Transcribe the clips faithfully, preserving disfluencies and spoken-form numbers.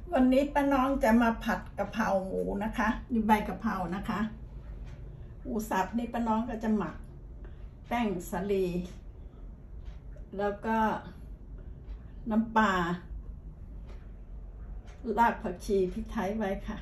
วันนี้ป้าน้องจะมาผัดกะเพราหมูนะคะนี่ใบกะเพรานะคะหมูสับนี่ป้าน้องก็จะหมักแป้งสาลีแล้วก็น้ำปลารากผักชีพริกไทยไว้ค่ะ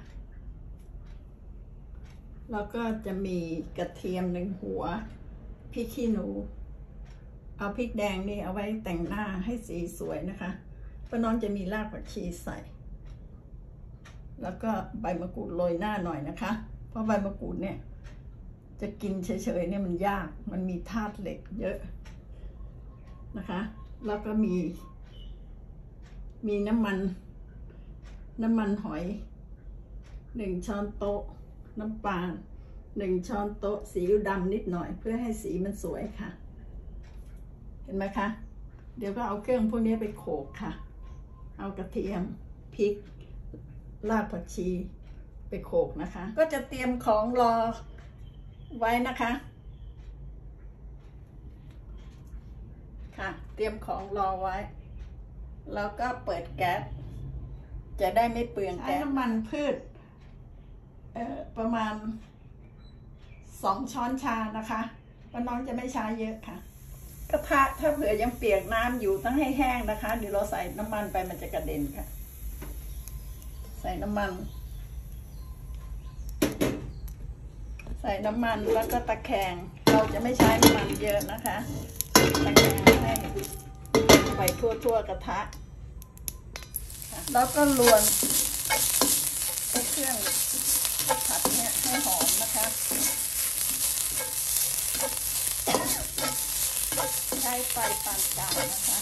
แล้วก็จะมีกระเทียมหนึ่งหัวพริกขี้หนูเอาพริกแดงนี่เอาไว้แต่งหน้าให้สีสวยนะคะป้าน้องจะมีรากผักชีใส่แล้วก็ใบมะกรูดโรยหน้าหน่อยนะคะเพราะใบมะกรูดเนี่ยจะกินเฉยๆเนี่ยมันยากมันมีธาตุเหล็กเยอะนะคะแล้วก็มีมีน้ำมันน้ำมันหอยหนึ่งช้อนโต๊ะน้ำปลาหนึ่งช้อนโต๊ะซีอิ๊วดำนิดหน่อยเพื่อให้สีมันสวยค่ะเห็นไหมคะเดี๋ยวก็เอาเครื่องพวกนี้ไปโขลกค่ะเอากระเทียมพริกรากผักชีไปโขลกนะคะก็จะเตรียมของรอไว้นะคะค่ะเตรียมของรอไว้แล้วก็เปิดแก๊สจะได้ไม่เปลืองแก๊สน้ำมันพืชเอ่อประมาณสองช้อนชานะคะป้าน้องจะไม่ใช้เยอะค่ะกระทะถ้าเผื่อยังเปียกน้ำอยู่ต้องให้แห้งนะคะเดี๋ยวเราใส่น้ำมันไปมันจะกระเด็นค่ะใส่น้ำมันใส่น้ำมันแล้วก็ตะแคงเราจะไม่ใช้น้ำมันเยอะนะคะตะแคงให้ไปทั่วๆกระทะแล้วก็ลวนเครื่องผัดเนี่ยให้หอมนะคะใช้ไฟปานกลางนะคะ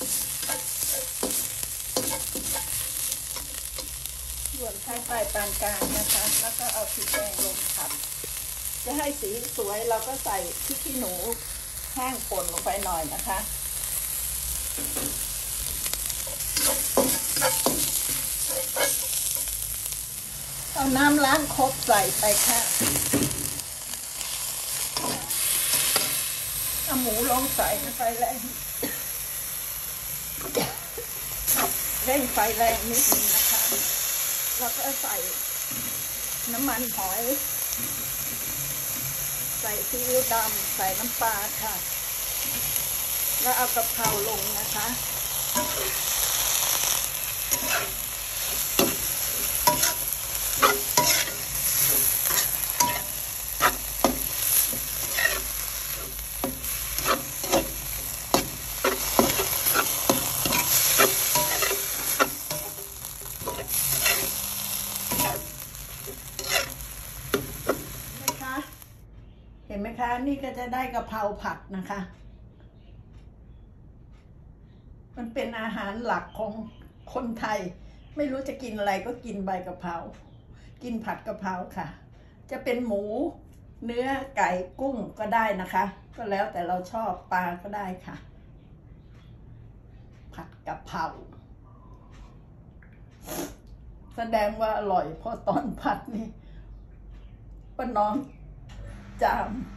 ลวนใช้ไฟปานกลางนะคะแล้วก็เอาพริกแดงลงผัดจะให้สีสวยเราก็ใส่พริกขี้หนูแห้งป่นลงไปหน่อยนะคะเอาน้ำล้างครกใส่ไปค่ะเอาหมูลงใส่ไฟแรงเร่งไฟแรงนิดนึงนะคะแล้วก็ใส่น้ำมันหอยใส่ซีอิ๊วดำใส่น้ำปลาค่ะแล้วเอากะเพราลงนะคะเห็นไหมคะนี่ก็จะได้กะเพราผัดนะคะมันเป็นอาหารหลักของคนไทยไม่รู้จะกินอะไรก็กินใบกะเพรากินผัดกะเพราค่ะจะเป็นหมูเนื้อไก่กุ้งก็ได้นะคะก็แล้วแต่เราชอบปลาก็ได้ค่ะผัดกะเพราแสดงว่าอร่อยเพราะตอนผัดนี่ป้าน้องจาม